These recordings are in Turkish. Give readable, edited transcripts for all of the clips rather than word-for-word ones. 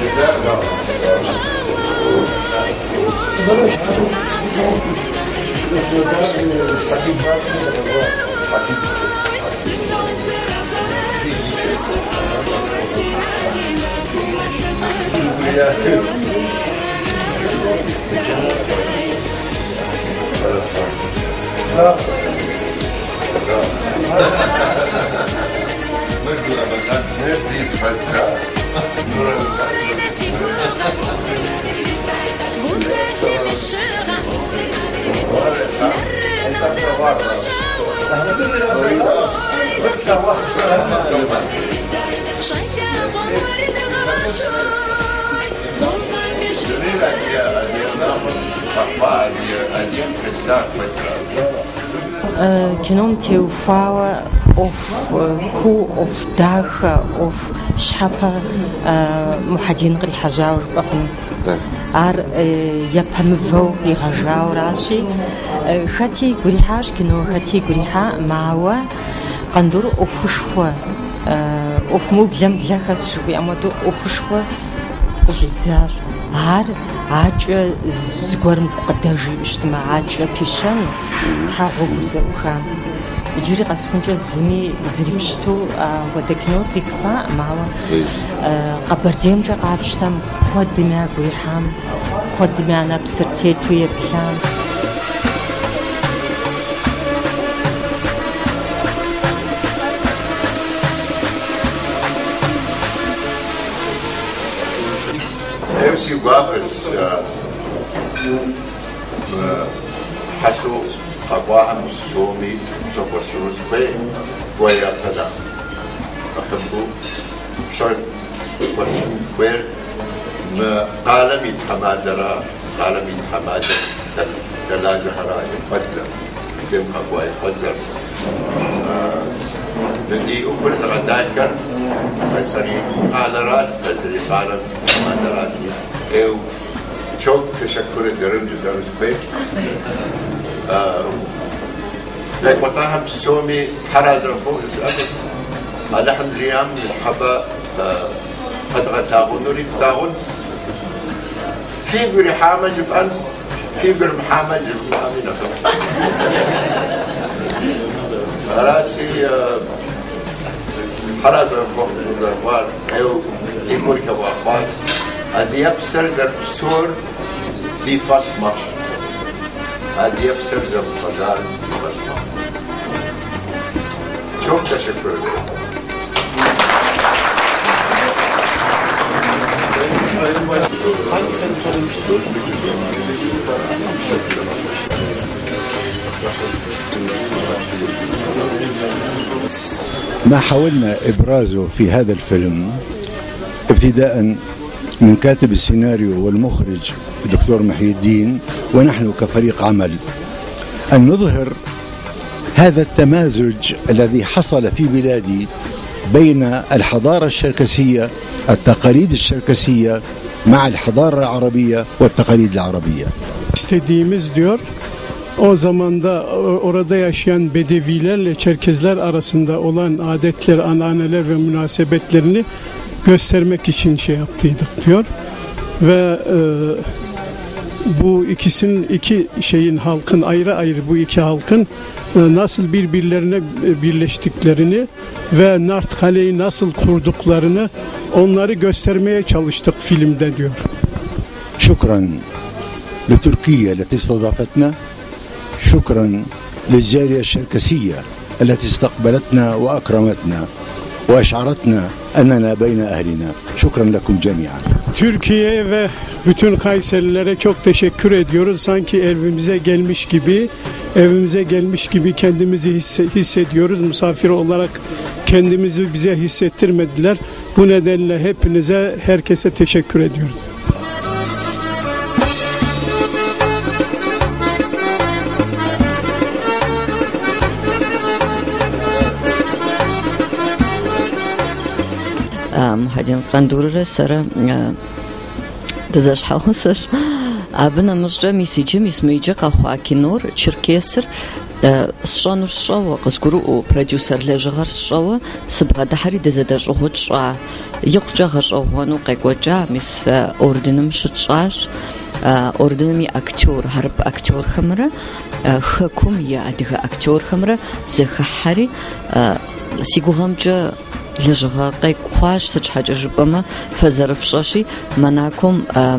كنوم تيوفاوة أوف كو أوف داخ أوف شحبة محاجين غير حجاور بقن ار يبهمفو يغجاو راشي خاتي غريحاش كنو خاتي غريحا معوا قندور أوفشوا أوف مو بلم بلاخس شوي أمادو أوفشوا قجيتزار ار عاج زغورم قداجي اجتماع عاج بيشان تحاغو زوخا يجري قاسفنجا زمي زريبشتو ودكنو تكفا معوا قبرديم جا قابشتم خدمه غريحام خدمه انا بسرتي تو يبلان نفسي واقف حسو قواهم السومي سوبر شروس بي ويا كذا أخبو شرط برشم كوير ما عالمي حمادرة عالمي حمادر دلاجة هراي فجر كم قواي فجر ندي أقول زغداكر فسري على راس فسري قالم على راسي أو çok teşekkür ederim Cüzarız Bey. لك وطاهم سومي حراز رفوه اسألك نحن ريام نحبا قد غتاغون نريد تاغون في قري حامج فأنس في قري محامج فأمين راسي حراز رفوه زرفار أو يقول كواخوان هذه يبصر زرفسور دي فصمة هذه يبصر زرفزار دي فصمة çok teşekkür ederim. Hangisini söylemiştin? ما حاولنا إبرازه في هذا الفيلم ابتداء من كاتب السيناريو والمخرج الدكتور محي الدين ونحن كفريق عمل أن نظهر هذا التمازج الذي حصل في بلادي بين الحضارة الشركسية التقاليد الشركسية مع الحضارة العربية والتقاليد العربية. İstediğimiz diyor o zamanda orada yaşayan Bedevilerle Çerkezler arasında olan adetler, ananeler ve münasebetlerini göstermek için şey yaptıydık diyor. Ve bu iki şeyin halkın ayrı ayrı bu iki halkın nasıl birbirlerine birleştiklerini ve Nartkale'yi nasıl kurduklarını onları göstermeye çalıştık filmde diyor. شكرا لتركيا التي استضافتنا شكرا للجالية الشركسية التي استقبلتنا وأكرمتنا وأشعرتنا أننا بين أهلنا شكرا لكم جميعا. Türkiye'ye ve bütün Kayserililere çok teşekkür ediyoruz. Sanki evimize gelmiş gibi kendimizi hissediyoruz. Misafir olarak kendimizi bize hissettirmediler. Bu nedenle hepinize, herkese teşekkür ediyoruz. محدين قندورة سرا دزاش حوسش أبنا مجرى ميسيجي ميسميجي قخوا كينور تشركيسر сщӏэнур сщӏэуэ къызгурыӏуэу продюсер лэжьыгъэр сщӏэуэ сыбгъэдыхьэри дызэдэщӏыгъуу тщӏа. Икъукӏэ гъэщӏэгъуэну къекӏуэкӏа, мис орденым щытщӏащ. Орденым и актер, хьэрып актерхэмрэ хэкум и адыгэ актерхэмрэ зэхыхьэри си гугъэмкӏэ лэжьыгъэ къекӏу хъуащ, сыт щхьэкӏэ жыпӏэмэ фэзэрыфщӏэщи Монаком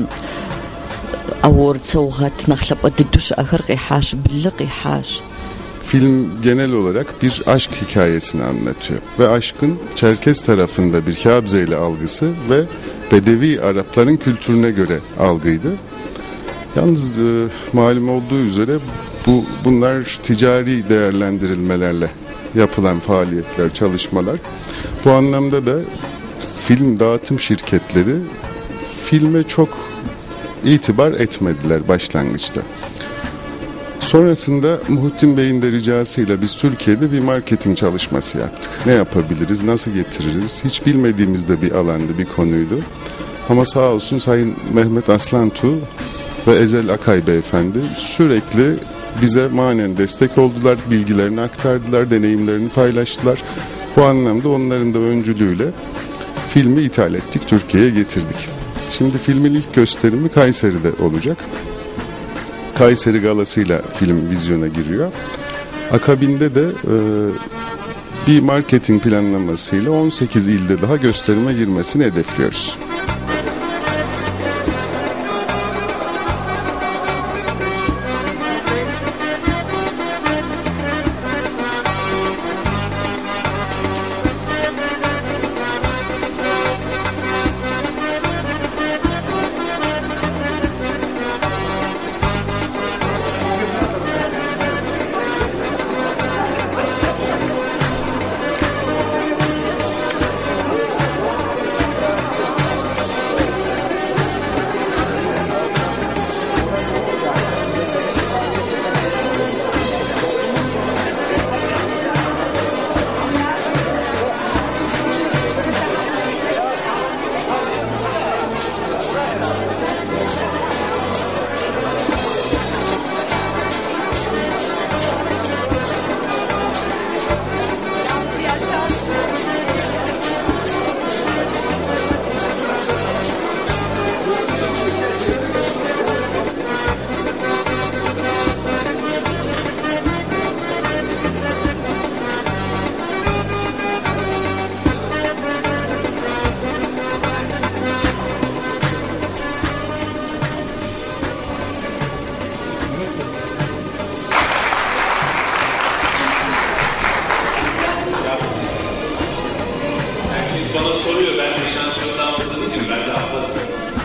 award naxlapa didduş ahır qihаш, billi qihаш. Film genel olarak bir aşk hikayesini anlatıyor ve aşkın Çerkez tarafında bir Kabzeli algısı ve Bedevi Arapların kültürüne göre algıydı. Yalnız malum olduğu üzere bunlar ticari değerlendirilmelerle yapılan faaliyetler, çalışmalar. Bu anlamda da film dağıtım şirketleri filme çok itibar etmediler başlangıçta. Sonrasında Muhittin Bey'in de ricasıyla biz Türkiye'de bir marketing çalışması yaptık. Ne yapabiliriz, nasıl getiririz? Hiç bilmediğimiz de bir alandı, bir konuydu. Ama sağ olsun Sayın Mehmet Aslantu ve Ezel Akay Beyefendi sürekli bize manen destek oldular, bilgilerini aktardılar, deneyimlerini paylaştılar. Bu anlamda onların da öncülüğüyle filmi ithal ettik, Türkiye'ye getirdik. Şimdi filmin ilk gösterimi Kayseri'de olacak. Kayseri galasıyla film vizyona giriyor. Akabinde de bir marketing planlamasıyla 18 ilde daha gösterime girmesini hedefliyoruz. Bana soruyor, ben de şampiyondan aldım ki ben de hafızım.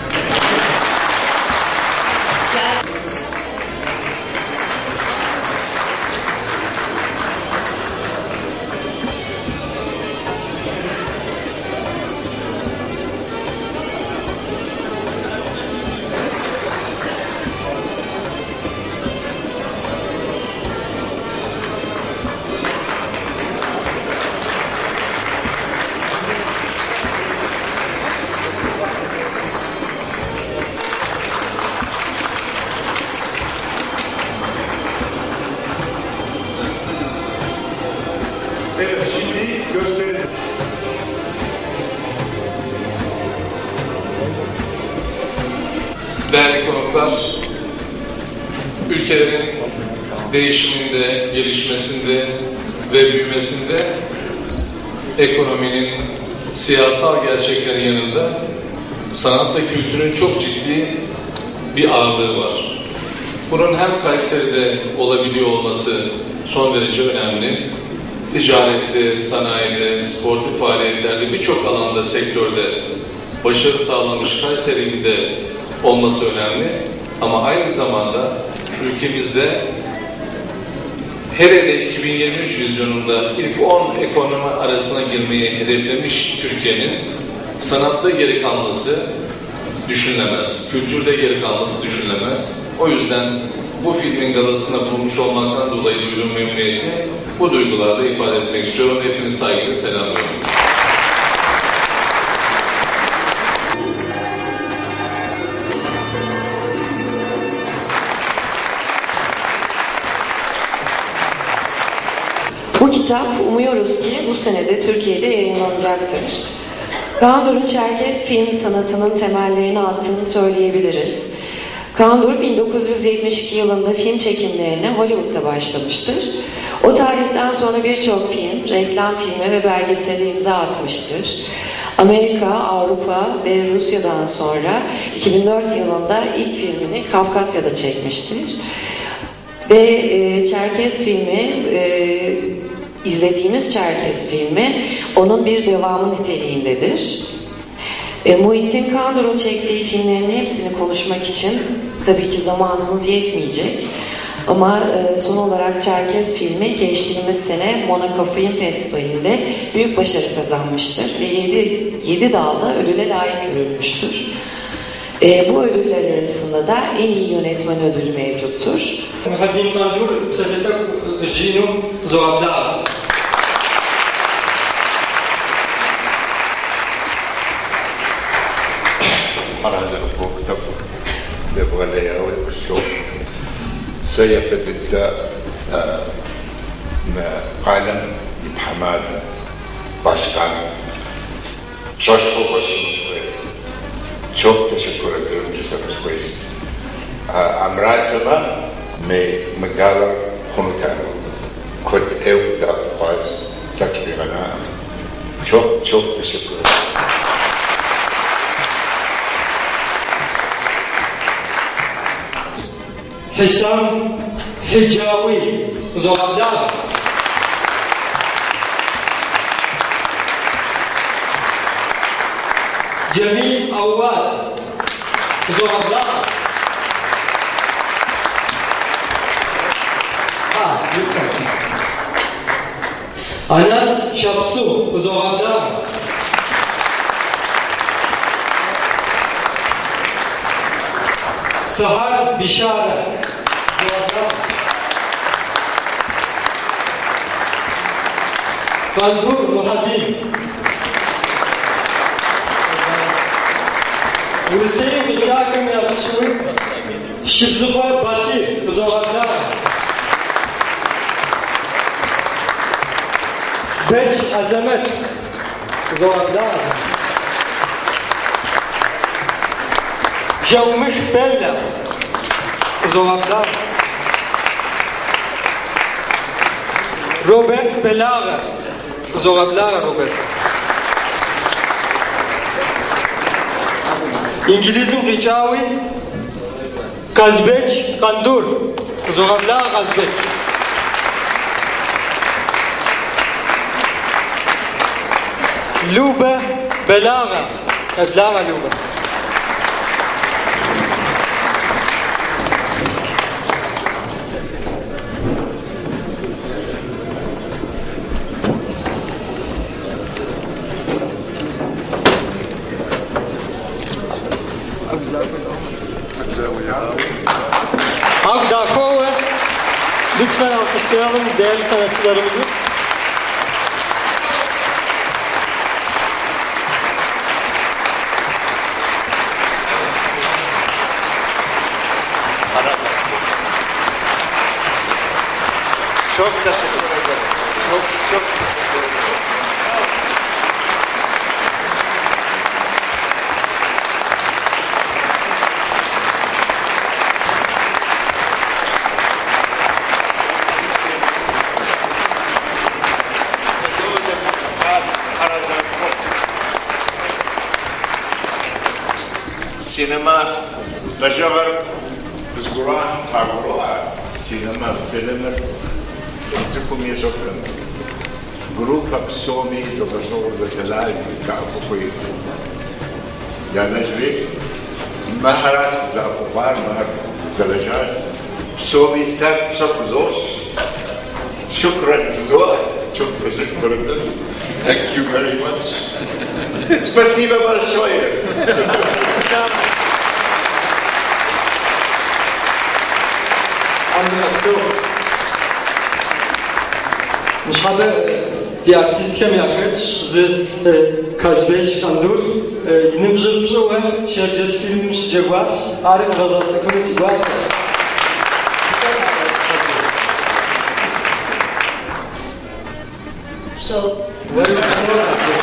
Evet, şimdi gösteriniz. Değerli konuklar, ülkelerin değişiminde, gelişmesinde ve büyümesinde ekonominin, siyasal gerçeklerin yanında sanat ve kültürün çok ciddi bir ağırlığı var. Bunun hem Kayseri'de olabiliyor olması son derece önemli. Ticarette, sanayide, sportif faaliyetlerde birçok alanda, sektörde başarı sağlamış Kayseri'de olması önemli. Ama aynı zamanda ülkemizde hele 2023 vizyonunda ilk 10 ekonomi arasına girmeyi hedeflemiş Türkiye'nin sanatta geri kalması düşünülemez, kültürde geri kalması düşünülemez. O yüzden bu filmin galasında bulunmuş olmaktan dolayı duyduğum memnuniyeti bu duygularda ifade etmek istiyorum. Hepinizi saygıyla selamlıyorum. Bu kitap umuyoruz ki bu senede Türkiye'de yayınlanacaktır. Kandur'un Çerkez film sanatının temellerini attığını söyleyebiliriz. Kandur 1972 yılında film çekimlerine Hollywood'da başlamıştır. O tarihten sonra birçok film, reklam filmi ve belgesele imza atmıştır. Amerika, Avrupa ve Rusya'dan sonra 2004 yılında ilk filmini Kafkasya'da çekmiştir. Ve Çerkez filmi, izlediğimiz Çerkez filmi onun bir devamı niteliğindedir. Muhittin Kandur'un çektiği filmlerin hepsini konuşmak için tabii ki zamanımız yetmeyecek. Ama son olarak Çerkez filmi geçtiğimiz sene Monaco Film Festivali'nde büyük başarı kazanmıştır ve 7 dalda ödüle layık görülmüştür. Bu ödüller arasında da en iyi yönetmen ödülü mevcuttur. Muhittin Kandur sadece Jino Zorablar. سيبتدأ عالم بحمادة başkan coşku başımızı çok teşekkür ederim Cesarız Amratıma Megala Konutano Kod Evda Paz Takdirana çok teşekkür ederim. Hisham Hijawi Zorablar. Cemil Awad Zorablar. Lütfen. Anas Şapsu Zorablar. Sahar Bişara Kandur Muhaddin Hüseyin Mikakım Yaşlı Şibzufa Basir Zorablar Beç Azamet Zorablar Jaumiş Bella Zorablar Robert Belara Zorablar Robert İngiliz'in Ricawi Kazbeç Kandur Zorablar Kazbeç Luba Belara Kazlara Luba Akdakova, lütfen alkışlayalım değerli sanatçılarımızı. Çok teşekkür ederim. Çok teşekkür ederim. سينما لجغر بزقران كاغروها سينما فيلم تكون يشوفن جروب بسومي زبشور زجلال كابو كويس يا نجري ما حراس زابوفار ما زدلجاس بسومي سب شكرا شكرا جزوال شكرا شكرا thank you very much спасибо большое Ich habe die Artistin yakıt Kazbeç Kandur yine brzwe Çerkez film Jagwaş Arif Razatlık'ın sigara So. Very good.